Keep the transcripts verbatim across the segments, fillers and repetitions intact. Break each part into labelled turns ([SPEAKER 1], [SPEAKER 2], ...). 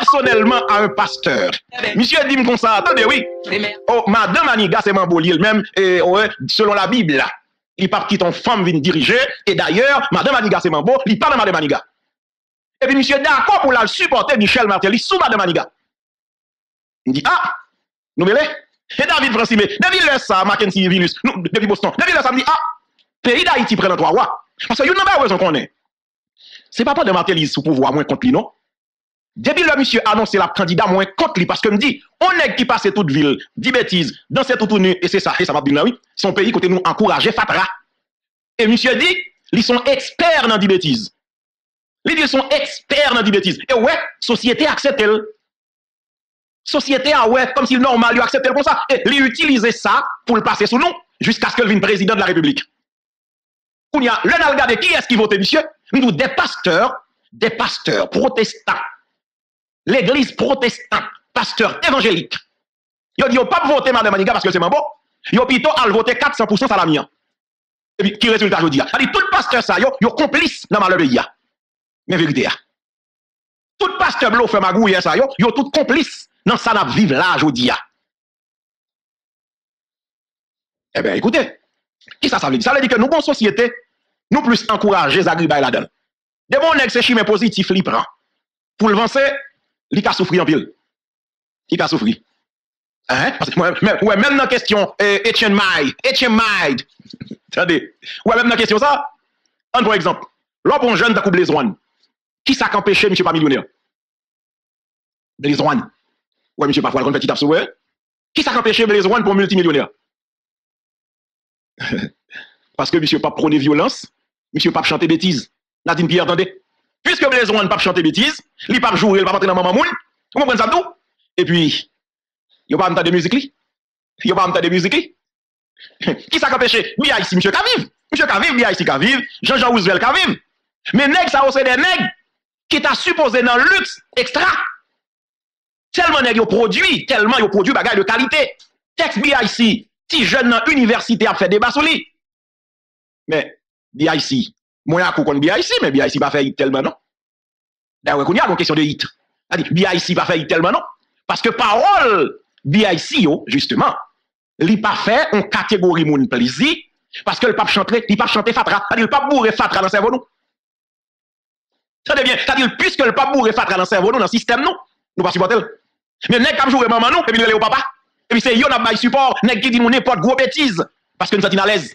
[SPEAKER 1] personnellement à un pasteur. Monsieur dit comme ça, attendez, oui. Oh, Madame Maniga, c'est Mamboli elle-même, et ouais, selon la Bible, là. Il part qui ton femme vient diriger, et d'ailleurs, Madame Maniga, c'est Mambo, il parle de Madame Maniga. Et puis, monsieur d'accord pour la supporter Michel Martelly sous Madame Maniga. Il dit, ah, nous mêlons. Et David Francimé, depuis le ça, Mackenzie Vilus, depuis Boston, depuis le ça, me dit, ah, pays d'Haïti prend trois rois. Parce que vous n'avez pas raison qu'on est. C'est pas pas de Martelly sous pouvoir moins contre lui, non? Depuis le monsieur annoncé la candidat moins contre lui, parce que me dit, on est qui passe toute ville, dit bêtises, dans cette tournée, et c'est ça, et ça va bien là, oui. Son pays, côté nous, encourager Fatra. Et monsieur dit, ils sont experts dans des bêtises. Ils disent, ils sont experts dans des bêtises. Et ouais, société accepte elle. Société, ah ouais, comme si le normal, il accepte elle comme ça. Et lui utiliser ça pour le passer sous nous, jusqu'à ce qu'il vienne président de la République. On y a, le n'a regardé qui est-ce qui vote, monsieur? Nous, des pasteurs, des pasteurs protestants. L'église protestante, pasteur évangélique. Ils disent, pas voter Madame Maniga parce que c'est mon bon. Ils ont plutôt à voter quatre cents pour cent Salamia. Et puis, qui résultat, je dis? C'est-à-dire, tout pasteur, ça, ils sont complices dans le malheur. Mais vérité. Tout pasteur blanc fait magouille, ça, ils sont tous complices dans ça, n'a vivre là, je dis. Eh bien, écoutez, qui ça, ça veut dire? Ça veut dire que nous, bonne société, nous plus encourager Zagriba là-dedans. Des bons nègres, c'est chimé positif, il prend. Pour le vencer, il a souffert en pile. Il a souffert. Hein? Parce que, ouais, ouais, même dans la question, Etienne Maïd, Etienne Maïd, attendez, ouais, même dans la question, ça, un par exemple, l'homme jeune de Blaise One, qui ça empêché, monsieur pas millionnaire? Blaise One. Ouais, monsieur parfois, le petit tape ouais. Qui ça empêché Blaise One pour multimillionnaire? Parce que monsieur pas prôner violence, monsieur pas chanter bêtises. Nadine Pierre, attendez. Puisque Blaise One pas chanter bêtises, il pas jouer, il pas entrer dans maman moun. Vous comprenez ça tout? Et puis, il pas entendre de musique, il pas entendre de musique. Qui ça empêché? Bien ici, monsieur Kaviv. Monsieur Kaviv, bien ici Kaviv, Jean-Jean Roosevelt Kaviv. Mais nèg ça c'est des nègres qui t'a supposé dans le luxe extra. Tellement nèg yo produit, tellement yo produit bagay de qualité. Texte B I C, si jeune dans université a fait débat sur lui. Mais B I C, moi a kon B I C, mais B I C pas fait hit tellement non. D'ailleurs, qu'on y a une question de hit. B I C pas fait hit tellement non. Parce que parole B I C yo justement, li pas fait en catégorie moun plaisir parce que le pape chanter, il pas chanter Fatra, c'est-à-dire le pape bourré Fatra dans le cerveau nous. Ça devient, c'est-à-dire puisque le pape bourré Fatra dans le cerveau nous dans le système nous, nous pas supporter. Mais nèg comme jouer maman nous et puis nous au papa. Et puis c'est yo n'a pas support, nèg qui dit mon n'importe gros bêtise parce que nous sommes à l'aise.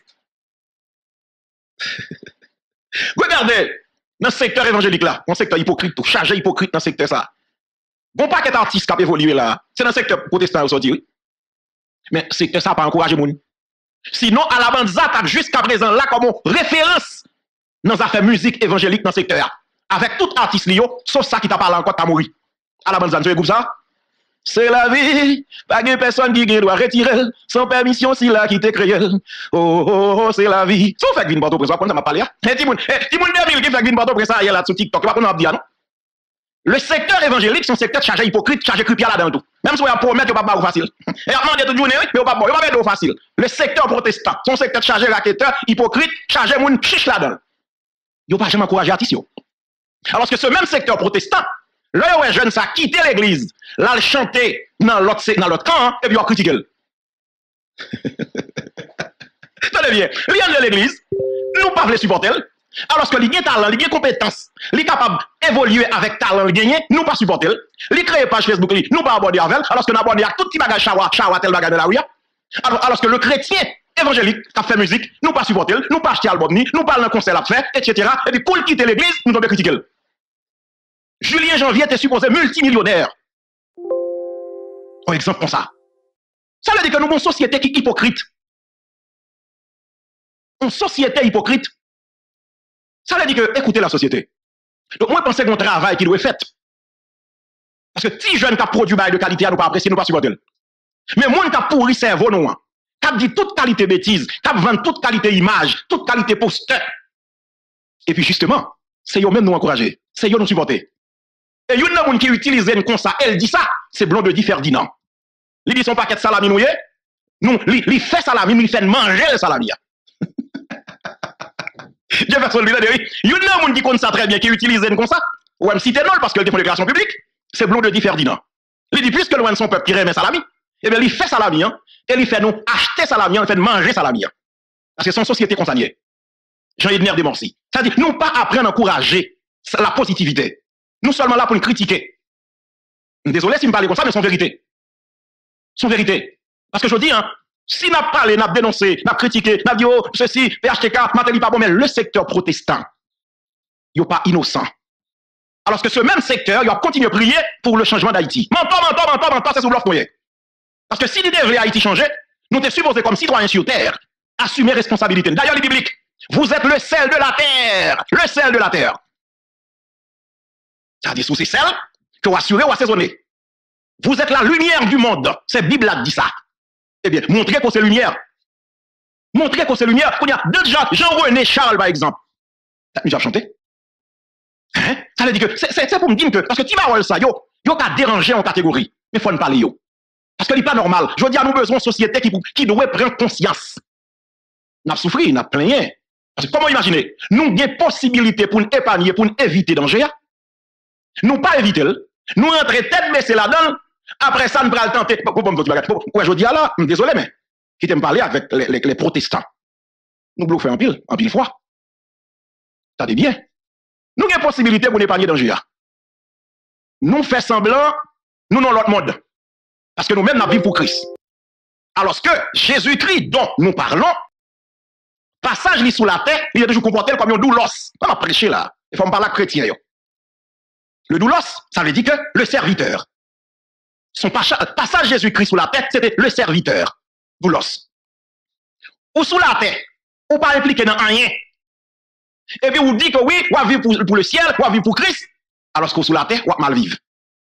[SPEAKER 1] Regardez dans le secteur évangélique là, un secteur hypocrite, tout chargé hypocrite dans le secteur ça. Bon paquet d'artistes qui a évolué là, c'est dans le secteur protestant au sorti. Oui. Mais secteur ça pas encourager moun. Sinon à la bande Zata jusqu'à présent là comme référence dans les affaires musique évangélique dans le secteur avec tout artiste lio sauf ça qui t'a parlé encore t'a mouru. À la bande Zata tu écoutes ça? C'est la vie, pas de personne qui doit retirer sans permission si là qui te créé. Oh, oh, oh, c'est la vie. Si vous faites une porte au présent, ça m'a parlé. Et Timoun, Timoun Deville qui fait une porte au présent, il y a là sur TikTok, il va pas nous dire non. Le secteur évangélique, c'est un secteur chargé hypocrite, chargé crupia là-dedans tout. Même si on a promettre, il va pas facile. Et à demander toute journée, mais on va pas mettre facile. Le secteur protestant, son secteur chargé raquetteur, hypocrite, chargé moun chiche là-dedans. Il va pas jamais encourager l'artiste. Alors que ce même secteur protestant, là, ouais, jeune, ça quitté l'église. Là, le chanter dans l'autre camp, et puis on critique. Tenez bien, l'ien de l'église, nous pas les supporter. Alors que l'il a talent, l'il a compétence, l'il est capable d'évoluer avec talent, gagner, nous pas supporter. L'il crée page Facebook, nous pas aborder avec, alors que nous abordons avec tout petit bagage chawa, chawa, tel bagage de la rue. Alors, alors que le chrétien évangélique qui a fait musique, nous pas supporter, nous pas acheter album, nous pas dans concert à faire, et cetera. Et puis, pour quitter l'église, nous devons critiquer. Julien Janvier était supposé multimillionnaire. Un exemple comme ça. Ça veut dire que nous avons une société qui est hypocrite. Une société hypocrite. Ça veut dire que, écoutez la société. Donc, moi, je pense que c'est un travail qui doit être fait. Parce que si jeune qui a produit de qualité, nous pas apprécier, nous pas supporter. Mais moi, qui a pourri cerveau, nous, qui a dit toute qualité bêtise, qui a vendu toute qualité image, toute qualité poster. Et puis, justement, c'est eux même nous encourager. C'est eux nous supporter. Et il y a un qui utilise une comme ça, elle dit ça, c'est Blond de Di Ferdinand. Il dit son paquet de salami noué, nous, il fait salami, il fait manger le salami. Jefferson lui a dit, il y a un qui compte ça très bien, qui utilise une comme ça, ou même cité non, parce que le défend de déclaration publique, c'est Blond de Di Ferdinand. Il dit, puisque loin de son peuple qui remet salami, eh bien, il fait salami, hein, et il fait nous acheter salami, il fait manger salami. Hein, parce que son société consignée. Jean-Edner Demorcy. C'est-à-dire, nous pas apprendre à encourager la positivité. Nous seulement là pour nous critiquer. Désolé si me parlez comme ça, mais c'est vérité. C'est vérité. Parce que je dis, hein, si n'a parlé, n'a dénoncé, n'a critiqué, n'a dit, oh, ceci, P H T K, Matéli pas bon, mais le secteur protestant, il n'est pas innocent. Alors que ce même secteur, il va continuer à prier pour le changement d'Haïti. Mentor, mentor, mentor, mentor, c'est sous l'offre moyen. Parce que si l'idée voulait Haïti changer, nous sommes supposés comme citoyens sur terre, assumer responsabilité. D'ailleurs, les bibliques, vous êtes le sel de la terre. Le sel de la terre. Ça dit sous ces sel que vous assurez ou assaisonnez. Vous êtes la lumière du monde. C'est la Bible qui dit ça. Eh bien, montrez que c'est lumière. Montrez que c'est lumière. Il y a deux gens, Jean-René Charles, par exemple. Tu as chanté? Hein? Ça veut dire que c'est pour me dire que, parce que Timarol, ça, yo, yo qu'a dérangé en catégorie. Mais il faut ne parler yo. Parce que n'est pas normal. Je dis à nous besoin de société qui, qui doit prendre conscience. N'a souffri, n'a plaigné. Parce que comment imaginer? Nous avons possibilité pour nous épargner, pour nous éviter danger. Nous pas éviter. Nous entrer tête baissée là-dedans. Après ça, nous prenons le tenter. Pourquoi je dis là? Désolé, mais qui t'aime parler avec les, les, les protestants. Nous bloquons en pile, en pile fois. Ça dit bien. Nous avons possibilité pour nous épargner danger. Nous faisons semblant, nous dans l'autre mode. Parce que nous-mêmes, nous vivons pour Christ. Alors que Jésus-Christ dont nous parlons, passage li sous la terre, il a toujours comporté comme un doulos. On a prêché là. Il faut me parler chrétien. Yo. Le doulos, ça veut dire que le serviteur. Son passage Jésus-Christ sous la terre, c'était le serviteur. Doulos. Ou sous la terre, ou pas impliqué dans rien. Et puis vous dites que oui, ou vivre pour, pour le ciel, ou vivre pour Christ, alors que sous la terre, ou mal vivre.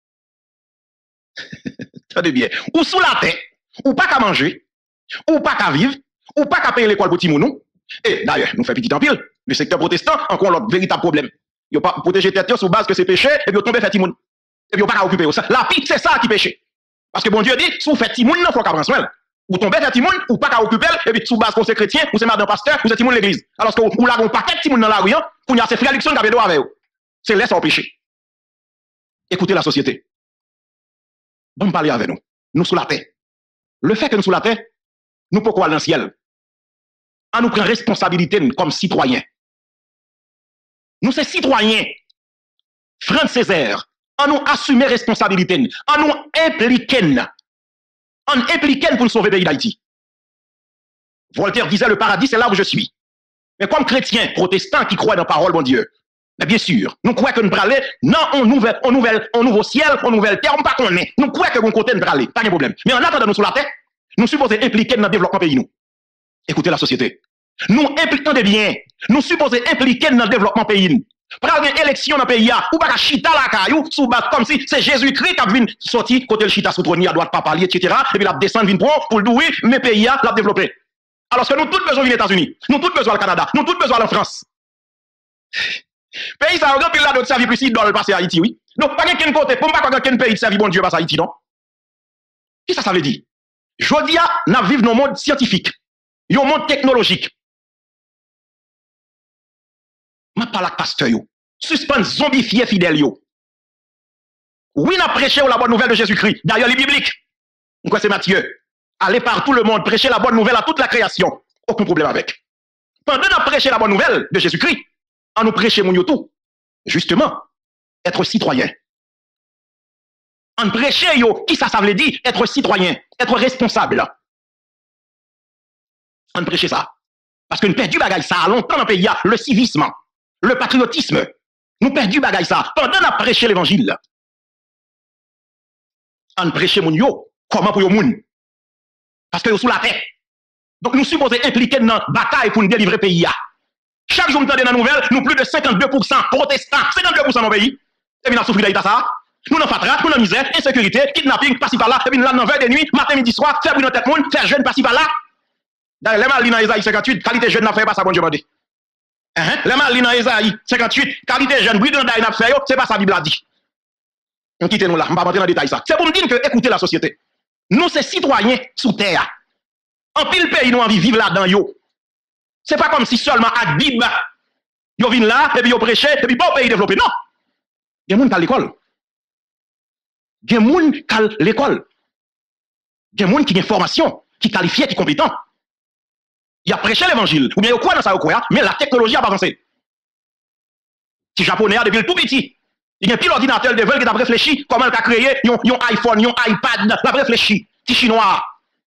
[SPEAKER 1] Tenez bien. Ou sous la terre, ou pas qu'à manger, ou pas qu'à vivre, ou pas qu'à payer l'école pour Timounou. Et d'ailleurs, nous faisons petit en pile. Le secteur protestant, encore l'autre véritable problème. Il n'y a pas protéger tête sur base que c'est péché, et puis vous tombez fait Timoun. Et puis vous pas occuper ça. La pique, c'est ça qui péché. Parce que bon Dieu dit, si vous faites Timoun, il faut qu'à prendre soin. Vous tombez fait Timoun, ou pas qu'à occuper, et puis sous base que c'est chrétien, ou c'est madame pasteur, ou c'est Timoun l'église. Alors que vous l'avez un paquet de Timoun dans la rue, pour y a ces frères Luxon qui avaient droit avec vous. C'est laisse au péché. Écoutez la société. Bon, parler avec nous. Nous sous la terre. Le fait que nous sous la terre, nous pouvons aller dans le ciel. On nous prend responsabilité comme citoyens. Nous sommes citoyens. Franz Césaire, on nous assumer responsabilité. On nous impliquer. On impliquer pour nous sauver le pays d'Haïti. Voltaire disait le paradis, c'est là où je suis. Mais comme chrétiens, protestants qui croient dans la parole, bon Dieu, mais bien sûr, nous croyons que nous allons non, on nouvelle, on nouvelle, on nouveau ciel, on nouvelle terre, on pas qu'on est. Nous croyons que nous côté nous aller, pas de problème. Mais en attendant nous sur la terre, nous supposons impliquer dans le développement pays nous. Écoutez la société. Nous impliquons des biens. Nous supposons impliquer dans le développement pays. Prenez une élection dans le pays, ou pas chita la caillou, sous base comme si c'est Jésus-Christ qui a vu sortir côté le chita sous trône à droite, pas parler, et cetera. Et puis la descendre vient pour pour le douer, mais pays l'a développer. Alors que nous tous besoin des États-Unis, nous tous besoin du Canada, nous tous besoin de la France. Pays ça a pile là d'autres servir plus idole passer à Haïti, oui. Donc pas quelqu'un côté, pour pas quelqu'un pays de servir bon Dieu passer à Haïti, non? Qui ça ça veut dire? Jodia n'a vivre dans le monde scientifique, un monde technologique. Ma parle avec pasteur yo. Suspend zombifié fidèle yo. Oui, n'a prêché la bonne nouvelle de Jésus-Christ. D'ailleurs, les bibliques. Pourquoi c'est Matthieu? Allez par tout le monde, prêcher la bonne nouvelle à toute la création. Aucun problème avec. Pendant qu'on prêché la bonne nouvelle de Jésus-Christ, on nous prêche mon tout. Justement, être citoyen. On prêche yo, qui ça, ça veut dire? Être citoyen, être responsable. On prêche ça. Parce que nous perdons du bagaille ça longtemps dans le pays, le civisme, le patriotisme. Nous perdons du bagaille ça pendant qu'on prêché l'évangile. On prêche mon yo, comment pour yo moun? Parce que yo sous la terre. Donc nous supposons impliquer dans la bataille pour nous délivrer le pays. Chaque jour, nous entendons dans la nouvelle, nous plus de cinquante-deux pour cent protestants, cinquante-deux pour cent dans le pays. Et puis nous souffrons d'État ça. Nous n'en fatra, nous n'en misère, insécurité, kidnapping, par-ci par-là, et puis nous l'avons veille de nuit, matin, midi, soir, faire brûler notre monde, faire jeune par-ci par-là. D'ailleurs, les mal dans Esaïe cinquante-huit, qualité jeune n'a fait pas ça, bon Dieu m'a dit. Les mal dans Esaïe cinquante-huit, qualité jeune, brûle dans d'ail n'a fait, c'est pas ça, la Bible a dit. On quitte nous là, on va pas rentrer dans le détail ça. C'est pour me dire que, écoutez la société. Nous, c'est citoyens sous terre. En pile pays, nous envie vivre là-dedans, yo. C'est pas comme si seulement à Bib, yo vin là, et puis yo prêché, et puis bon pays développé. Non. Il y a des gens à l'école. Il y a des gens qui ont l'école. Il y a des gens qui ont une formation, qui qualifié, qui compétent. Il a prêché l'évangile. Ou bien, il y a quoi dans ça, quoi, mais la technologie a avancé. Si japonais, depuis le tout petit, il y a un pile ordinateur de vol qui a réfléchi comment il a créé un iPhone, un iPad, il a réfléchi. Petit chinois.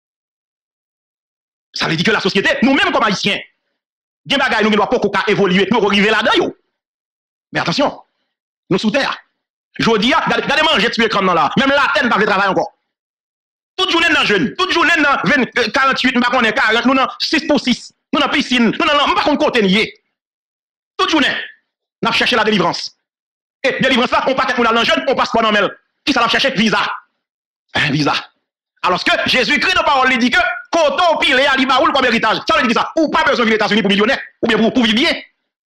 [SPEAKER 1] Ça veut dire que la société, nous-mêmes comme haïtiens, il y a des bagages, nous ne doivons pas évoluer, nous arriver là-dedans. Mais attention, nous sous terre. Je dis, regardez manger tuer l'écran là. Même la tête ne travailler encore. Toute journée dans jeune, toute journée dans quarante-huit, nous avons quarante, nous avons six pour six, nous avons piscine, nous avons pas côté nier. Toute journée, nous avons cherché la délivrance. Et délivrance là, on passe pour la jeune, on passe pas dans le qui ça va chercher visa. Un visa. Alors que Jésus-Christ de parole dit que coton pile à l'Ibaoul comme héritage. Ça veut dire ça. Ou pas besoin de l'États-Unis pour millionnaire, ou bien pour, pour vivre bien.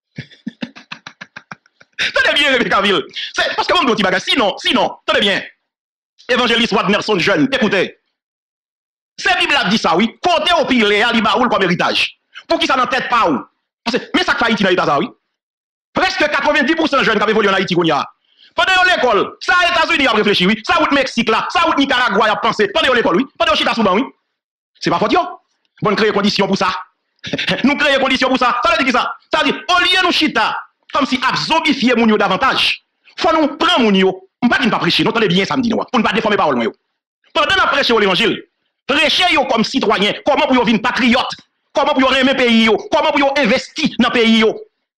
[SPEAKER 1] Tenez bien, Rebecca Ville. C'est parce que mon petit bagage. Sinon, sinon, tenez bien. Évangéliste Wadnerson jeune, écoutez. C'est Bible qui dit ça, oui. Côté au pile à l'Ibaoul comme héritage. Pour qui ça n'en tête pas où? Mais ça fait Haïti dans l'État, oui. Presque quatre-vingt-dix pour cent de jeunes qui ont évolué en Haïti, qu'on y a. Pendant l'école, ça les États-Unis a réfléchi, oui. Ça ou Mexique là, ça ou Nicaragua a pensé. Pendant l'école, oui. Pendant Chita Souban, oui. C'est pas faute, yo. Bon, créer conditions pour ça. Nous créer conditions pour ça. Ça veut dire ça. Ça veut dire, au lieu de nous chita, comme si à zombifier moun yo davantage, faut nous prendre moun yo. On pas pas prêcher, nous entendez bien samedi, nous. Pour ne pas déformer parole, moi. Pendant nous prêcher l'évangile, prêcher yo comme citoyen, comment pour yo vivre patriote, comment pour yo aimer pays yo, comment pour yo investir dans pays yo.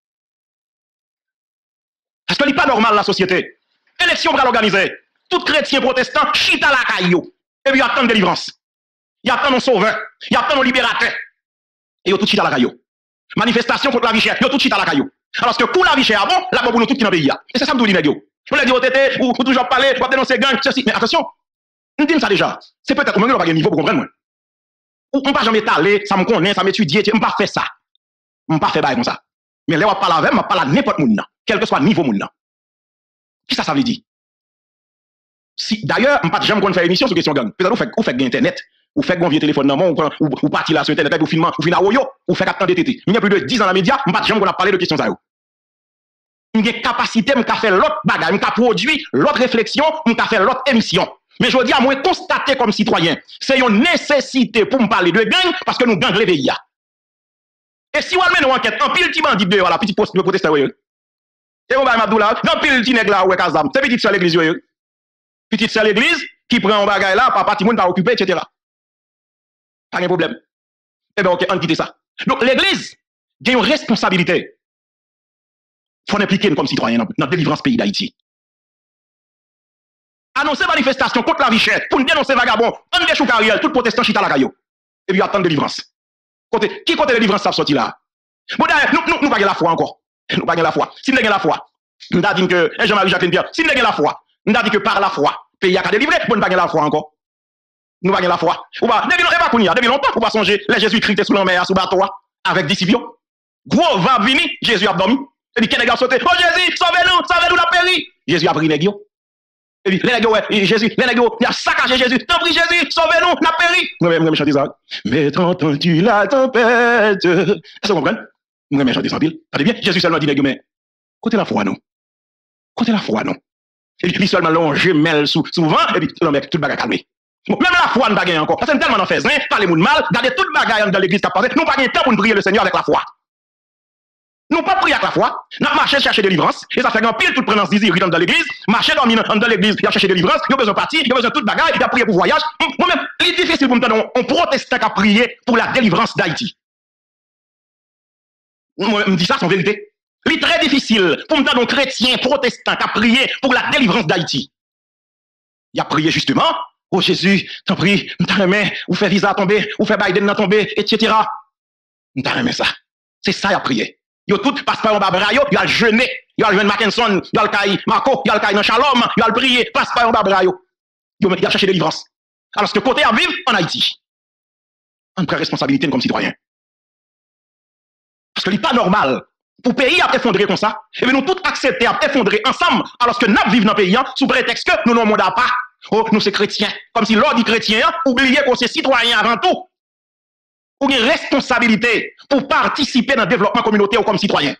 [SPEAKER 1] Parce que ce n'est pas normal la société. Élection pour l'organiser. Tout chrétien protestant chita la caillou. Et puis il attend une délivrance. Il attend un sauveur. Il attend un libérateur. Et il tout chita la caillou. Manifestation contre la vie chère. Il tout chita la caillou. Alors que pour la vie chère, bon, là, pour nous tous qui dans le pays. Et c'est ça que nous disons. Je vous l'ai dit au T T, ou toujours parler, ou dénoncer gang, ceci. Mais attention, nous disons ça déjà. C'est peut-être que nous n'avons pas de niveau pour comprendre. Ou on ne pas jamais étaler, ça me connaît, ça m'étudie, je ne pas faire ça. Je ne pas faire comme ça. Mais là, on parle avec, on parle à n'importe qui, quel que soit le niveau moun nan. Qui ça, ça veut dire? Si, d'ailleurs, je ne vais jamais faire une émission sur question gang. Peut-être que vous faites internet, vous faites un vieux téléphone dans le monde, ou partir là sur internet, vous filmez, vous filmez à Oyo, vous faites attendre D T T. Il y a plus de dix ans dans les médias, je ne vais jamais parler de questions ça. J'ai une capacité, je vais faire l'autre bagage, je vais produire l'autre réflexion, je vais faire l'autre émission. Mais je dis à moi, constater comme citoyen, c'est une nécessité pour me parler de gang, parce que nous gang les pays. Et si on met une enquête, un pile petit bandit de la petite poste de protestant, et on va Abdoula, non pile petit nègre là, ouais, Kazam, c'est petite sœur l'église, petite sœur l'église, qui prend un bagage là, papa, tout le monde va occuper, et cetera. Pas de problème. Eh bien, ok, on quitte ça. Donc, l'église, a une responsabilité. Il faut impliquer comme citoyen dans la délivrance pays d'Haïti. Annoncer manifestation contre la vie chère, pour nous dénoncer vagabond, on déchou carrière, tout protestant chita la caillou. Et puis, attendre délivrance. Côté, qui côté délivrance ça sorti là? Bon, d'ailleurs, nous, nous, nous, pas la foi encore. Nous pas la foi. Si nous avons la foi, nous avons dit que, Jean-Marie Jacques Pierre, si nous avons la foi, nous avons dit que par la foi, pays a délivré, bon, nous pas la foi encore. Nous pas la foi. Ou pas, depuis longtemps, depuis depuis longtemps, pour pas songer, les Jésus-Christ sous la mer, sous bateau, avec disciples. Gros va venir, Jésus a dormi. Et puis, quel gars sauté? Oh Jésus, sauvez-nous, sauvez-nous la péri. Jésus a pris les gars. Et puis, les gars, ouais, Jésus, les gars, il a saccagé Jésus. T'en prie Jésus, sauvez-nous, la péri. Moi, je chanter ça. Mais t'entends-tu la tempête? Est-ce que vous comprenez? Moi, je chanter ça pile. Attendez bien, Jésus seulement dit, mais, côté la foi, non. Côté la foi, non. Et puis, seulement, l'on gemelle souvent, et puis, tout le mec, tout le bagage calmé. Bon, même la foi, nous pas encore. Parce que tellement en fait, hein, parlez moun mal, gardez tout le bagage dans l'église qui a passé, nous pas temps pour nous prier le Seigneur avec la foi. Nous pas prier avec la foi, nous marcher chercher délivrance, et ça fait un pile toute prenance désir dans l'église, marcher dormir dans l'église, il a cherché délivrance, il a besoin de partir, il a besoin de tout le bagage, il a prié pour voyage. Moi-même, il est difficile pour me dire, on protestant qui a prié pour la délivrance d'Haïti. Moi, je me dis ça, c'est en vérité. Il est très difficile pour me dire, un chrétien protestant qui a prié pour la délivrance d'Haïti. Il a prié justement. Oh Jésus, t'en prie, m't'a remis, ou fait visa tomber, ou fait Biden tomber, et cetera. M't'a remis ça. C'est ça, il a prié. Yo tout passeport en babra, yo, il a jeûné, il a jeûné Mackinson, il a le caille Marco, il a le caille dans Shalom, il a le prié, passeport en babra, yo. Il a cherché délivrance. Alors que côté à vivre en Haïti, on prend responsabilité comme citoyen. Parce que n'est pas normal pour le pays à effondrer comme ça, et bien nous tous accepter à effondrer ensemble, alors que nous vivons dans le pays, sous prétexte que nous n'avons pas pas. Oh, nous sommes chrétiens. Comme si l'ordre chrétien, oubliez qu'on est citoyen avant tout. Ou une responsabilité pour participer dans le développement communautaire comme citoyen.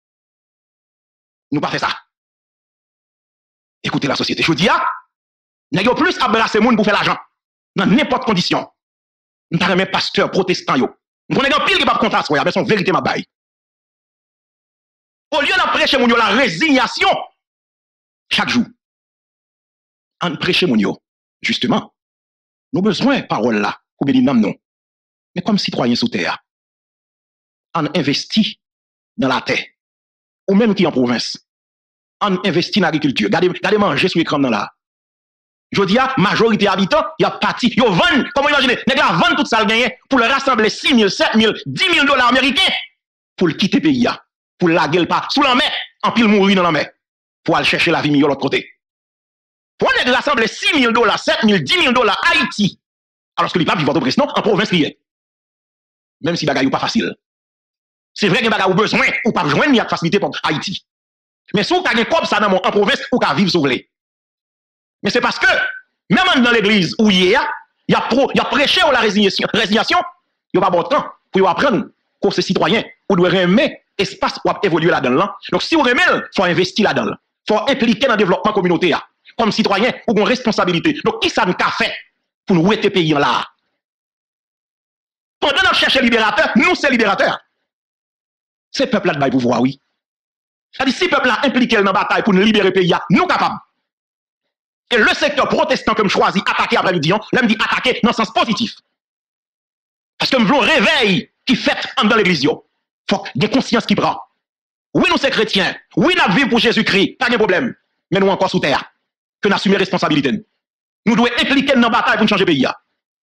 [SPEAKER 1] Nous pas fait ça. Écoutez la société. Je vous dis, N'a yo plus embrasser moun pour faire l'argent. Dans n'importe condition. Nous t'avons même pasteur protestant yo. Nous connaissons un pile qui va contrat mais son vérité ma baille. Au lieu de prêcher moun yo la résignation chaque jour. En prêcher moun yo, justement. Nous avons besoin de parole là pour bénir non. Mais comme citoyen sous terre, on investit dans la terre, ou même qui en province, on investit dans l'agriculture. Regardez, regardez manger sur l'écran là. Je dis à majorité habitants, il y a parti, ils vendent, comment imaginez, les gars vendent tout ça le gagné pour le rassembler six mille, sept mille, dix mille dollars américains pour le quitter le pays, pour la gueule pas sous la mer, en pile mourir dans la mer, pour aller chercher la vie meilleure de l'autre côté. Pour les rassembler six mille dollars, sept mille, dix mille dollars Haïti, alors que les papes vivent en oppression, en province liée. Même si bagaille ou pas facile. C'est vrai que bagaille ou besoin, ou pas besoin de facilité pour Haïti. Mais si vous avez un comme ça dans mon en province, ou qu'à vivre sur les. Mais c'est parce que, même dans l'église où il y a, il y a, pro, il y a prêché la résignation, résignation, il n'y a pas bon temps pour apprendre qu'aux citoyens, vous devez aimer espace pour évoluer là-dedans. Donc si vous aimez, il faut investir là-dedans. Il faut impliquer dans le développement communautaire. Comme citoyen, ou une responsabilité. Donc qui ça nous a fait pour nous aider pays là? Pendant qu'on cherche libérateur, nous c'est libérateur. C'est peuple là de pouvoir, oui. C'est-à-dire, si le peuple a impliqué dans la bataille pour nous libérer le pays, nous capables. Et le secteur protestant que je choisis, attaquer après-midi, là, me dit attaquer dans le sens positif. Parce que nous voulons un réveil qui fait dans l'église. Il faut qu'il y ait conscience qui prend. Oui, nous sommes chrétiens. Oui, nous vivons pour Jésus-Christ. Pas de problème. Mais nous encore sous terre. Que nous assumons responsabilité. Nous devons impliquer dans la bataille pour changer le pays.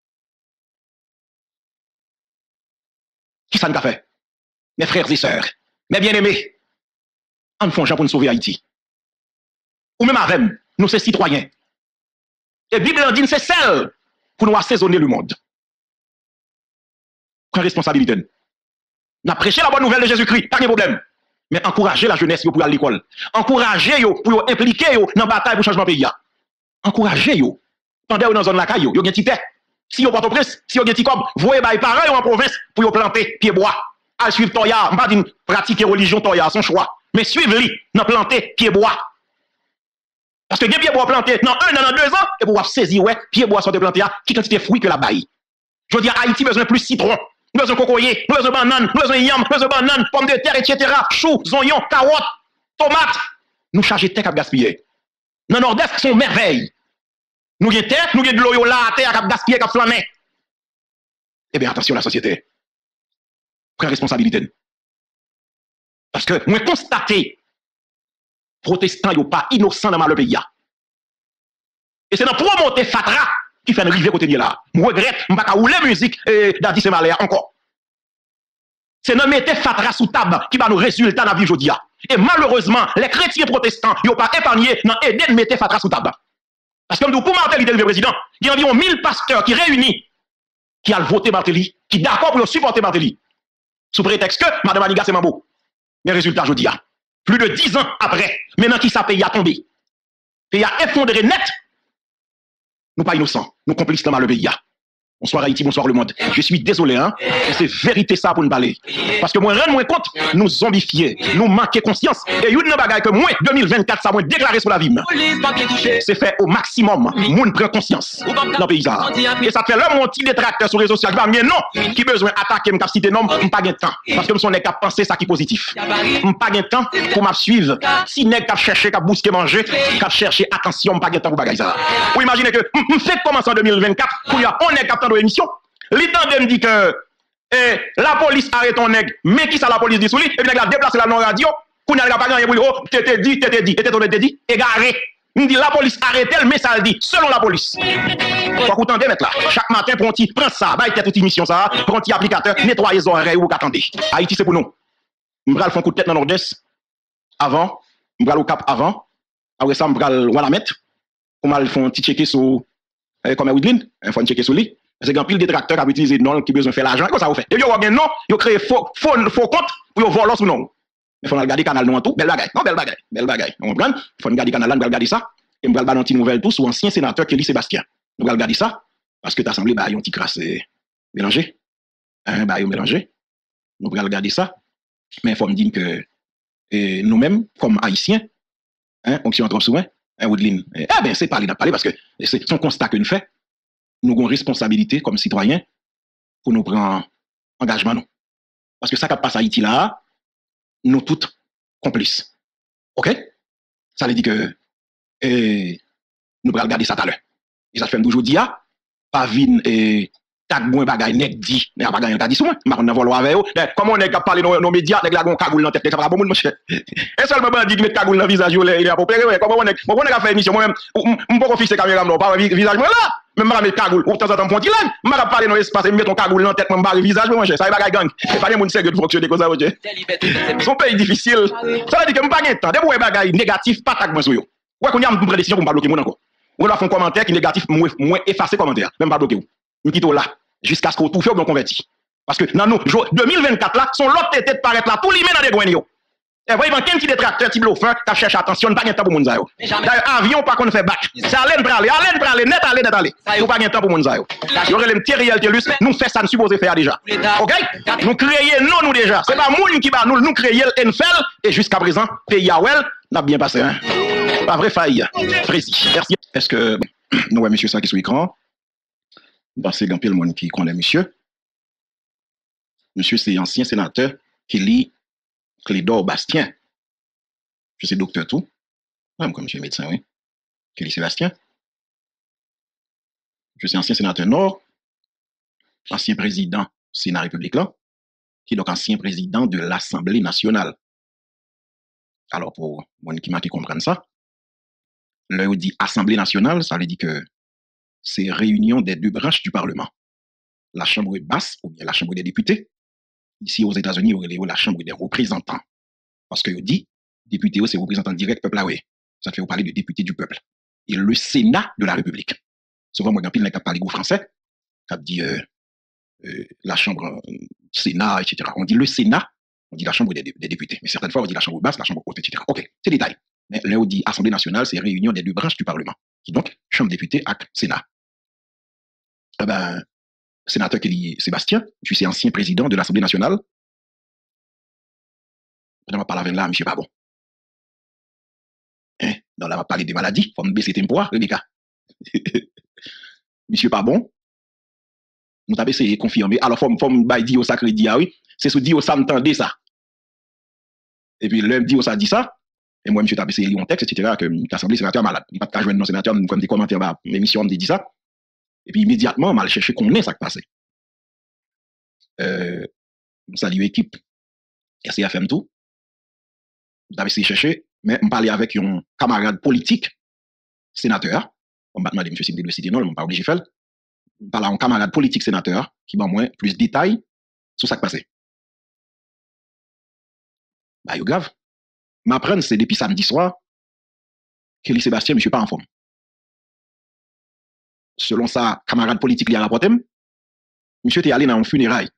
[SPEAKER 1] Qui ça nous a fait? Mes frères et sœurs, mes bien-aimés, on fait un pour nous sauver Haïti. Ou même avec nous, ces citoyens. Et la Bible dit c'est celle pour nous assaisonner le monde. Prends responsabilité. Nous avons prêché la bonne nouvelle de Jésus-Christ, pas de problème. Mais encourager la jeunesse pour aller à l'école. Encourager pour impliquer dans la bataille pour le changement de pays. Encourager pendant dans la zone de la caille, vous avez un petit tête. Si vous avez un prince, si vous avez un petit cob, vous voyez les parents en province pour planter pied bois. À suivre Toya, pas d'une pratiquer religion Toya, son choix. Mais suivre lui, dans planter pied bois. Parce que des pieds bois plantés dans un an, dans deux ans, et pour vous saisir, ouais, pieds bois sont plantés, qui quantité de fruits que la baille. Je veux dire, Haïti besoin plus citron, nous besoin cocoyer, nous besoin banane, nous besoin yam, nous besoin banane, pommes de terre, et cetera. Choux, oignons, carottes, tomates. Nous charger de terre à gaspiller. Dans le nord-est, sont merveilles. Nous avons terre, nous avons de l'eau là, terre à gaspiller, à flammer. Eh bien, attention, la société. Prenez responsabilité. Parce que, moi, constater, protestants, ils pas innocents dans le pays. Et c'est dans promoter Fatra qui fait une rivière côté de là. Je regrette, je ne vais pas rouler la musique d'Adi Semalea encore. C'est dans mettre Fatra sous table qui va nous résultats dans la vie aujourd'hui. Et malheureusement, les chrétiens protestants, ils n'ont pas épargné dans aider de mettre Fatra sous table. Parce que nous, pour Martelly, le président, il y a environ mille pasteurs qui réunis, qui ont voté Martelly, qui sont d'accord pour supporter Martelly. Sous prétexte que Mme Aniga, c'est Mambo. Mais résultat, je dis, plus de dix ans après, maintenant qui ça pays a tombé, pays a effondré net, nous pas innocents, nous complices dans le pays. Bonsoir Haïti, bonsoir le monde. Je suis désolé, hein. C'est vérité ça pour nous parler. Parce que moi, rendre moins compte, nous zombifier, nous manquer conscience. Et une bagaille que moi, deux mille vingt-quatre, ça m'a déclaré sur la vie. C'est fait au maximum. Moun prend conscience dans le pays. Et ça fait là mon petit détracteur sur les réseaux sociaux. Qui va non, qui besoin d'attaquer, me citer non, je pas de temps. Parce que je suis capable de penser ça qui est positif. Je pas de temps pour me suivre. Si nèg cap chercher, cap bousquer manger, cap chercher attention, pas de temps pour bagaille ça. Vous imaginez que je fais commencer en deux mille vingt-quatre, pour y a on est capable de l'émission. L'état me dit que eh, la police arrête ton nègre, mais qui ça la police dit sous lui, et puis il a déplacé la non-radio, qu'on n'a pas gagné pour lui, oh, t'es dit, t'es dit, et t'es dit, égaré. Il dit la police arrête elle, mais ça le dit, selon la police. Faut qu'on t'entende mettre là. Chaque matin, prends-tu, prends ça, bah, il y a toute émission ça, prends-tu applicateur, nettoyez les oreilles ou qu'attendez. Haïti, c'est pour nous. Je vais faire un coup de tête dans l'Ordès avant, je vais au Cap avant, après ça, je vais la mettre, on va faire un petit checker sur, comme Woodlin, il faut un checker sur lui. C'est qu'un pile de tracteurs qui a utilisé non qui besoin de faire l'argent. Comment ça vous fait? Et vous avez un nom, vous créez faux, faux, faux compte pour voler son nom. Il faut regarder le canal non tout. Belle bagaille. Non, belle bagaille. Belle bagaille. Vous comprenez? Il faut regarder le canal là, vous regarder ça. Et vous allez une nouvelle tout sur ancien sénateur Kelly Sébastien. Vous allez regarder ça. Parce que l'Assemblée, bah, il y a un petit crasse mélangé. Hein, bah, il y a mélangé. Vous allez regarder ça. Mais il faut me dire que nous-mêmes, comme Haïtiens, hein, on s'y entrave souvent, Hein, Woodline. Eh bien, c'est parler, n'a parlé parce que c'est son constat que nous fait. Nous avons une responsabilité comme citoyens pour nous prendre engagement. Nous. Parce que ça qui passe à Haïti là, nous toutes complices. OK? Ça veut dire que eh, nous allons regarder ça tout à l'heure. Et ça fait toujours dire, pas vin et tag moins bagay nek dit, mais pas bagay dit sous moi, m'a on volo avec eux. Comment on est capable parler nos médias nek la gon cagoule dans tête, ça va bon mon cher. Et seulement bandit qui met cagoule dans visage il est approprié. Comment on est comment on est faire émission moi même on pas fixer caméra non pas visage moi là. Même m'a mettre cagoule ou de temps en temps point il m'a parler dans espace et mettre ton cagoule dans tête moi barre visage mon cher. Ça y bagay gang. Et pas monde sérieux de fonctionner comme ça OK. Son pays difficile. Ça veut dire que m'pas gain temps. Des bagay négatif pas tag moi sur yo. Ouais qu'on y a une prendre décision pour pas bloquer mon encore. On va faire un commentaire qui est négatif moins moins effacer commentaire, même pas bloquer ou. Nous quittons là jusqu'à ce qu'on tout fait ou bien converti. Parce que dans nous deux mille vingt-quatre là, son l'autre tête de paraître là tout lui met dans des goines yo. Et vraiment quelqu'un qui détracteur type bluffeur, qui cherche attention, pas gain temps pour moun yo. D'ailleurs avion pas qu'on fait bac. C'est aller pour aller, aller pour aller, net aller net aller. Nous pas gain temps pour moun yo. Y aurait le Thierry Telus, nous fait ça nous supposé faire déjà. OK? Nous créer non nous déjà. C'est pas moun qui va nous nous créer N F L et jusqu'à présent pays a well n'a bien passé hein. Pas vrai faille. Précis. Merci. Est-ce que nous ouais monsieur ça qui sur écran? Parce que il y a le monde qui connaît monsieur. Monsieur, c'est ancien sénateur qui lit Clédor Bastien. Je suis docteur tout. Même comme je suis médecin, oui. Qui lit Sébastien. Je suis ancien sénateur Nord, ancien président Sénat République là, qui est donc ancien président de l'Assemblée nationale. Alors, pour moi qui m'a comprendre ça, là, on dit Assemblée nationale, ça veut dire que c'est réunion des deux branches du Parlement. La Chambre basse ou bien la Chambre des députés. Ici aux États-Unis, on a la Chambre des représentants. Parce que on dit, député, c'est représentant direct peuple. Ouais. Ça fait vous parler de député du peuple. Et le Sénat de la République. Souvent, moi, quand il a parlé français, ça dit euh, euh, la Chambre, euh, Sénat, et cetera. On dit le Sénat, on dit la Chambre des, des députés. Mais certaines fois, on dit la Chambre basse, la Chambre haute, et cetera. Ok, c'est détail. Mais là, on dit Assemblée nationale, c'est réunion des deux branches du Parlement. Qui donc, Chambre députés avec Sénat. Eh ben, sénateur qui est Sébastien, je suis ancien président de l'Assemblée nationale. On va parler là, monsieur pas bon. Hein? Non, là, on va parler des maladies. Il faut me baisser tes poids, Rebecca. Monsieur pas bon. Nous avons essayé de confirmer. Alors, il faut me dire au sacré dia, oui. C'est ce dire au ça m'entendait ça. Et puis, l'homme dit au ça dit ça. Et moi, monsieur, tu as essayé de lire un texte, et cetera. Que l'Assemblée sénateur malade. Il n'y a pas de joindre non sénateur, comme des commentaires, bah, l'émission me dit ça. Et puis, immédiatement, on m'a cherché qu'on est ça qui passait. Euh, salut équipe. S C F M tout. Vous avez essayé de chercher, mais on parlait avec un camarade politique, sénateur. On m'a demandé, monsieur, si vous voulez citer, non, on ne pas obligé de faire. On parlait à un camarade politique, sénateur, qui m'a moins plus de détails sur ça qui passait. Bah, c'est grave. M'apprendre, c'est depuis samedi soir que les Sébastien, monsieur, pas en forme. Selon ça, camarade politique lui a rapporté, monsieur était allé dans un funérail.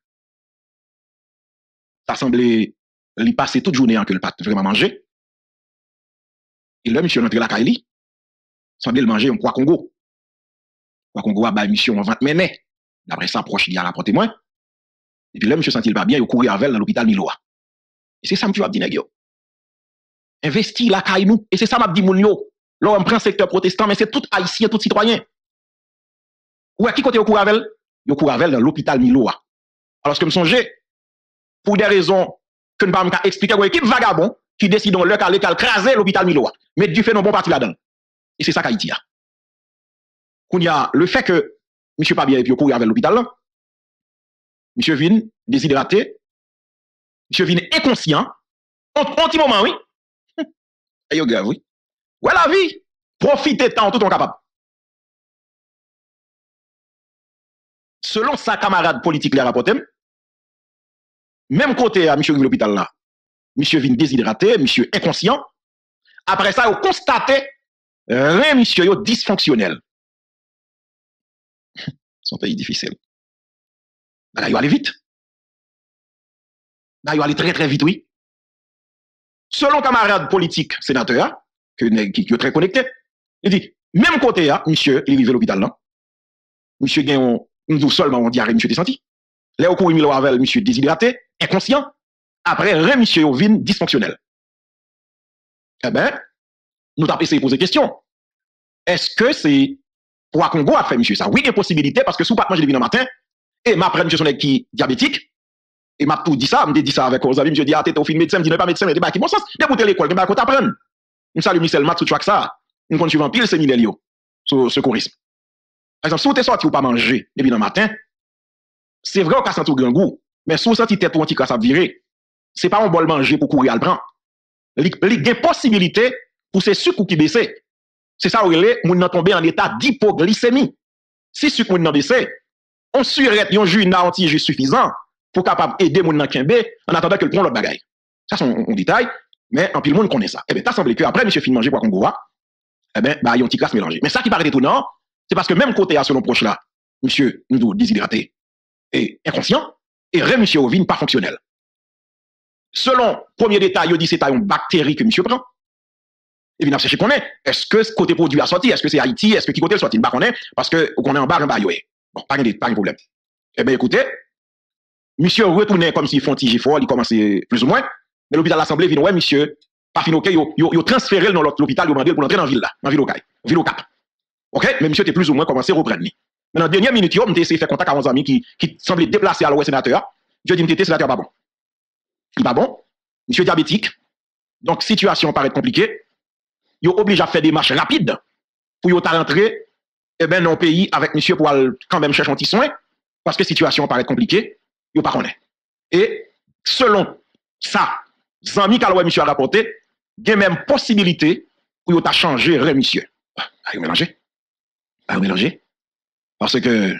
[SPEAKER 1] Ça semblait lui passer toute journée en que le pas vraiment manger. Et là, monsieur rentré la Kaili, semblait le manger un poids Congo. Poids Congo a ba mission en vingt mené. D'après ça, proche, il a rapporté moins. Et puis là, monsieur sentit pas bien, il a couru avec dans l'hôpital Miloa. Et c'est ça, monsieur, dit nèg yo. Investi la Kaili nous. Et c'est ça, m'a dit moun yo. Là, on prend secteur protestant, mais c'est tout haïtien, tout citoyen. Ou à qui côté au cours avec? Au cours avec dans l'hôpital Miloa. Alors, ce que me songe, pour des raisons que nous ne pouvons pas expliquer, une équipe vagabond qui décide de leur caler, craser l'hôpital Miloa. Mais du fait, non bon parti là-dedans. Et c'est ça qu'Haïti a. Il y a le fait que monsieur pas bien et puis au cours avec l'hôpital là, monsieur vient déshydraté, monsieur vient inconscient, en petit moment, oui. Et yo grave, oui. Ouais, la vie, profitez tant tout on capable. Selon sa camarade politique, les rapporté, même côté à monsieur l'hôpital là, monsieur vient déshydraté, monsieur inconscient. Après ça, vous constatez, rien monsieur yo dysfonctionnel. C'est un pays difficile. Là, il va aller vite. Là, il va aller très très vite, oui. Selon camarade politique sénateur, qui est très connecté, il dit, même côté, monsieur, il arrive à l'hôpital là. Monsieur gagne, nous seulement on diarrhée, monsieur descenti. Là, au cours de avec monsieur déshydraté, inconscient. Après, rien monsieur vin dysfonctionnel. Eh ben, nous avons essayé de poser question. est-ce que c'est pour Congo a fait monsieur ça? Oui, il y a possibilité parce que si vous pas manger depuis le matin, et m'a prendre monsieur son qui est diabétique, et m'a tout dit ça, m'a dit ça avec vos amis, monsieur dit, ah, t'es au film médecin, me dit, non, pas médecin, mais débat qui bon sens, déboutez l'école, mais qu'on t'apprenne. Nous saluons Michel Mat, tout ça, nous compte suivant pile séminaire, sur secourisme. Par exemple, si vous êtes sorti ou pas manger depuis le matin, c'est vrai qu'on a senti au grand goût, mais si vous sentez tête ou anti-casse à virer, c'est pas un bol manger pour courir à le prendre. Il y a possibilité pour ces sucres qui baissent. C'est ça où il est, nous tombé en état d'hypoglycémie. Si sucre nous baissé, on surette un jus anti-jus suffisant pour capable aider moun nan kembe en attendant que le prend l'autre bagaille. Ça c'est un détail, mais en pile monde connaît ça. Eh bien, t'as semblé que après monsieur fin manger pour Congo, eh ben bah yon petit classe mélangé. Mais ça qui paraît étonnant, c'est parce que même côté à selon proche là, monsieur nous déshydraté et inconscient et ré monsieur ovine pas fonctionnel. Selon premier détail, il dit c'est une bactérie que monsieur prend. Et bien, je connais. Est-ce que ce côté produit a sorti? Est-ce que c'est Haïti? Est-ce que qui côté sorti? Je ne connais parce que on est en bas, en bas, bon, pas de, pas de problème. Eh bien, écoutez, monsieur retourné comme s'il font tige fort, il commence plus ou moins. Mais l'hôpital de l'Assemblée vient, ouais, monsieur, pas fin ok, il a transféré dans l'hôpital, il a demandé pour entrer dans la ville là, dans la ville locale, ville au Cap. Ok? Mais monsieur était plus ou moins commencé à reprendre. Mais dans la dernière minute, il a essayé de faire contact avec un ami qui, qui semblaient déplacer à l'ouest sénateur. Je dis, m'étais sénateur pas bon. Il pas bon. Monsieur diabétique. Donc, situation paraît compliquée. Il est obligé à faire des marches rapides pour y rentrer eh ben, dans le pays avec monsieur pour quand même chercher un petit soin parce que la situation paraît compliquée. Il ne pas connaît. Et selon ça, Zami Kaloué monsieur a rapporté, il y a même possibilité pour y changer ré monsieur. Ah, mélanger. Ah, mélanger. Parce que,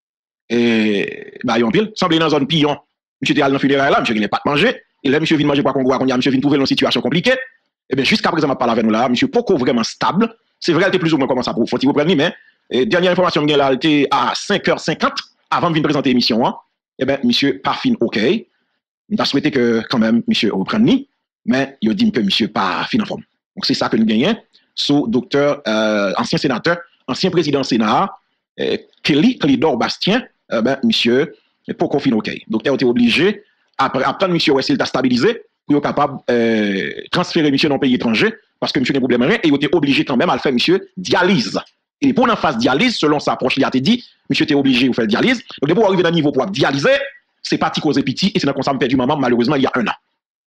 [SPEAKER 1] et, bah, yon pile, semble dans une zone pillon. Monsieur était allé dans le funéraire là, monsieur il n'est pas de manger. Et là, monsieur vient manger pour Congo, monsieur vient trouver une situation compliquée. Eh bien, jusqu'à présent, je parle avec nous là, monsieur Poko vraiment stable. C'est vrai, elle était plus ou moins comme ça pour faut-il vous prendre, mais eh, dernière information, elle était à cinq heures cinquante avant de venir présenter l'émission. Hein. Eh bien, monsieur pas fin OK. On a souhaité que, quand même, monsieur reprenne, mais il dit que monsieur pas fin en forme. Donc, c'est ça que nous gagnons sous docteur, euh, ancien sénateur, ancien président Sénat, euh, Kelly Clidor Bastien, eh bien, monsieur Poko fin OK. Docteur a été obligé, après, après monsieur Wessil t'a stabilisé, pour être capable de euh, transférer monsieur dans un pays étranger, parce que monsieur n'a pas de problème rien, et il était obligé quand même à le faire monsieur dialyse. Et pour en phase dialyse, selon sa approche, il a été dit, monsieur était obligé de faire dialyse. Donc, pour arriver à un niveau pour dialyser, c'est parti cause petit, et c'est dans qu'on s'en perdu maman, malheureusement, il y a un an.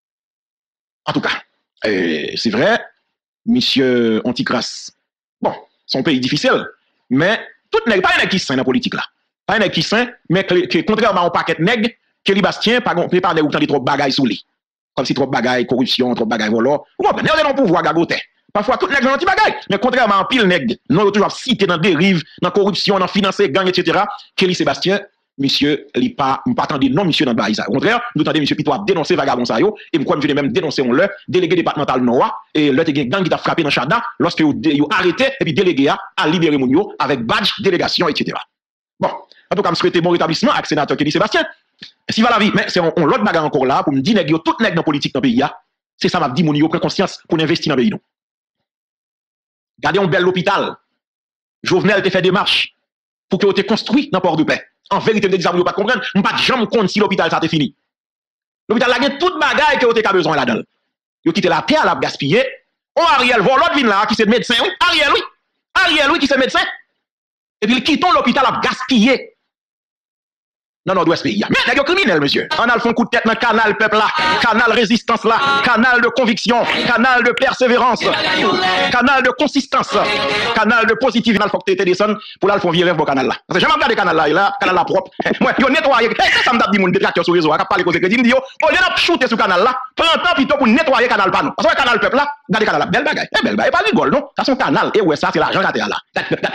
[SPEAKER 1] En tout cas, euh, c'est vrai, monsieur Anticras, bon, c'est un pays difficile, mais tout n'est pas un qui sain dans la politique là. Pas un qui sain, mais que, que, contrairement au paquet de nègres, Kelly Bastien, pas de pas de trop de bagailles sous lui. Comme si trop de bagailles, corruption, trop de bagailles volant. Vous comprenez, on est dans le pouvoir, gagoté. Parfois, tout nègre dans anti-bagaille. Mais contrairement à pile nègre, nous avons toujours cité dans dérive, dans corruption, dans financer, gang, et cetera. Kelly Sébastien, monsieur, il pas, pas attendu non, monsieur, dans le bail. Au contraire, nous attendons monsieur Pitois dénoncer vagabond ça yo, et moi, je même dénoncer on le, délégué départemental Noah, et le gang qui t'a frappé dans Chada, lorsque vous arrêté, et puis délégué à libérer mon yo, avec badge, délégation, et cetera. Bon, en tout cas, je souhaite bon rétablissement avec le sénateur Kelly Sébastien. Si va la vie, mais c'est on l'autre bagarre encore là pour me dire que tout nèg dans politique dans le pays, c'est ça m'a dit mon yo prend conscience pour investir dans le pays. Gardez un bel hôpital. Jovenel te fait des marches pour que vous te construit dans Port-de-Paix. En vérité, vous ne pas comprendre, je ne pas jamais compte si l'hôpital ça te fini. L'hôpital a toute bagaille que vous avez besoin là-dedans. Vous quittez la terre, la gaspiller. On Ariel, voit l'autre vin là qui c'est médecin, oui. Ariel, oui. Ariel, oui, qui c'est médecin. Et puis, quittons l'hôpital à gaspiller. Non, non, d'ouest pays. Mais, il y a criminel, monsieur. On a le fond coup de tête dans le canal peuple là, canal résistance là, canal de conviction, canal de persévérance, canal de consistance, canal de positif. Il faut que tu descendes pour là, le fond virer au canal là. Parce que j'aime regarder le canal là, là, canal là propre. Moi, il nettoyer. C'est ça, me dit mon détracteur sur réseau, à parler cause crédit. Il me dit, au lieu de shooter sur le canal là, prends un temps plutôt pour nettoyer le canal panneau. Parce que le canal peuple là, regardez le canal là, belle bagaille. Eh, belle bagaille, pas rigole, non? Ça, c'est un canal. Et ouais, ça, c'est l'argent qu'à là.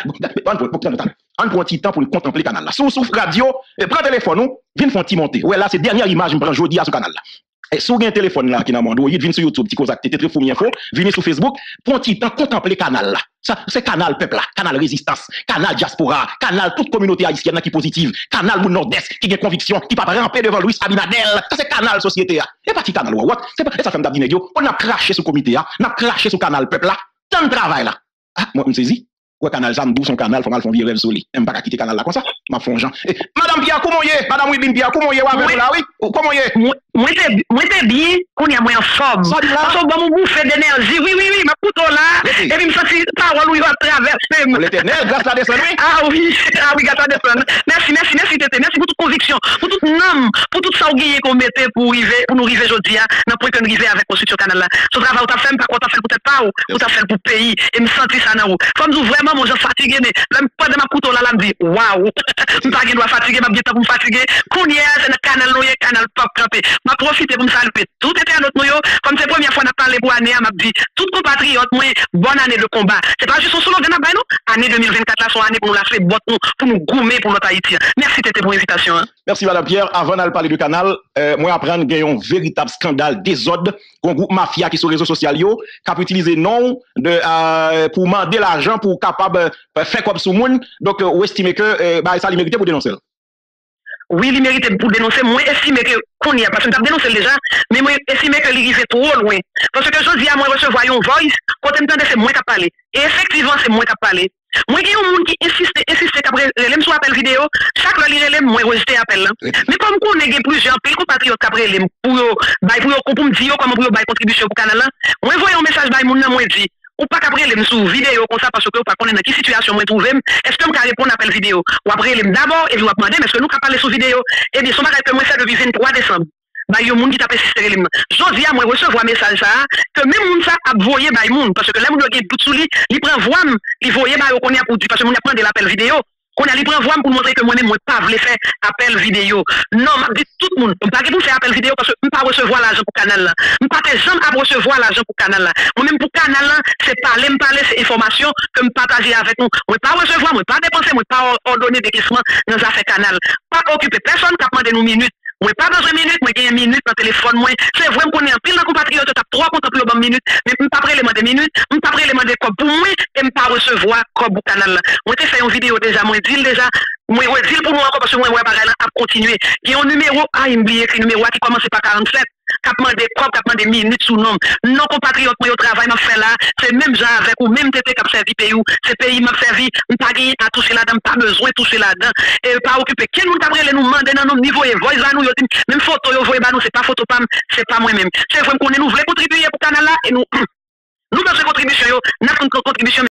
[SPEAKER 1] On prend un petit temps pour contempler le canal là. Sous souffle radio, prends le téléphone, nous, viens faire un petit monter. Ouais, là, c'est dernière image, je prends jeudi à ce canal là. Et si vous avez un téléphone là qui n'a pas Android, viens sur YouTube, petit cause t'es très fou, info, viens sur Facebook, prends un petit temps, contempler le canal là. Ça, c'est canal peuple là, canal résistance, canal diaspora, canal toute communauté haïtienne qui est positive, canal moun nord-est, qui a conviction, qui pas ramper devant Louis Abinadel. Ça, c'est canal société là. Et pas petit canal, what? C'est pas ça, fait m'dabdi nèg yo. On a craché sur le comité là, on a craché sur le canal peuple là. Tant de travail là. Ah, moi, me saisis. Ouais, canal Zambou, son canal, faut mal font virer sur lui. Même pas quitter canal là comme ça. Ma fond Jean. Madame Pierre, comment y est? Madame Widin Pierre, comment y est? Là, oui? Comment y est?
[SPEAKER 2] Moi, t'es bien, qu'on y a moins en forme. Parce que bon, vous faites d'énergie. Oui, oui, oui, ma couteau là. Et puis, me senti parole où il va traverser.
[SPEAKER 1] L'éternel, grâce à descendre, oui.
[SPEAKER 2] Ah oui, ah oui, grâce à descendre. Merci, merci, merci, Tété. Merci pour toute conviction, pour toute nom, pour tout ça qu'on mettait pour arriver, pour nous arriver aujourd'hui, dans pour qu'on arrive avec construction canal là. Ce travail, tu as fait, pas quoi, tu as fait peut-être pas, ou tu as fait pour le pays, et me sentir ça dans vous. Faut me dire vraiment, moi, je suis fatigué, mais même pas de ma couteau là, là, me dit, waouh, je ne suis pas fatigué, je suis pas pour me fatiguer. Qu'on y est, c'est le canal, le canal pop campé. Ma profiter pour me saluer tout était à notre noyau comme c'est la première fois qu'on a parlé pour année m'a dit tout compatriote moi bonne année de combat c'est pas juste un slogan là non année deux mille vingt-quatre là son année pour nous la faire botte pour nous goumer pour notre Haïti merci Tété pour l'invitation hein.
[SPEAKER 1] Merci madame Pierre avant d'aller parler du canal euh, moi apprendre qu'il y a un véritable scandale désordre un groupe mafia qui sur les réseaux sociaux yo qui a utilisé nom de euh, pour demander l'argent pour capable euh, faire comme sous monde donc euh, vous estimez que euh, bah ça il mérite pour dénoncer.
[SPEAKER 2] Oui, il mérite pour dénoncer. Moi, estime que qu'on y a, parce que je dénoncé déjà, mais moi, estime que il est trop loin. Parce que je dis à moi, recevoir un voice, quand je me c'est moi qui parle. Et effectivement, c'est moi qui parle. Moi, il y a un monde qui insiste, insiste qu'après, relève sur appel vidéo, chaque fois, il relève, moi, rejeter appel. Mais comme on a plusieurs pays compatriotes qui après, pour pour me dire comment pour bailler contribution pour le canal, moi, voyons un message, moi, moi, dit. Ou pas qu'après les sous vidéo comme ça parce que pas connaître dans quelle situation moi trouver est-ce que me répondre à appel vidéo ou après les d'abord et je vais demander est-ce que nous capable parler sous vidéo et bien son bagage peut moi faire depuis vingt-trois décembre bah il y a monde qui t'a persisté les jodi à moi recevoir message ça que même monde ça a voyer bah monde parce que là monde qui tout sous lui il prend voix il voyer bah on y a pour parce que monde prend de l'appel vidéo qu'on a libre voix pour montrer que moi-même moi pas voulais faire appel vidéo non m'a dit tout le monde pas pour faire appel vidéo parce que pas recevoir l'argent pour canal là me pas jamais à recevoir l'argent pour canal là moi même pour canal là c'est parler me parler c'est information que me partager avec nous moi pas recevoir moi pas dépenser moi pas ordonner des questions dans affaire canal pas occuper personne qui a demandé nous minutes moi pas dans une minute moi gagne une minute dans téléphone moi c'est vrai qu'on est en pile dans compatriote tu as trois comptes pour une minute mais me pas prélément des minutes me pas prélément des comme pour moi et me pas recevoir comme pour canal là moi t'ai fait une vidéo déjà moi dit déjà moi ouais dit pour moi encore parce que moi ouais pas à continuer il y a un numéro ah il me oublié que numéro qui commence par quarante-sept cap mandé quoi cap mandé minutes sous nom non compatriote moi au travail m'a fait là c'est même genre avec ou même Tété cap servi pays ou c'est pays m'a servi pas gagner à toucher là-dedans pas besoin toucher là-dedans et pas occuper quel monde après nous demander dans nos niveau et voice là nous même photo yo voyez ba nous c'est pas photo pam c'est pas moi même c'est vrai qu'on nous voulons contribuer pour canal là et nous nous notre contribution yo notre contribution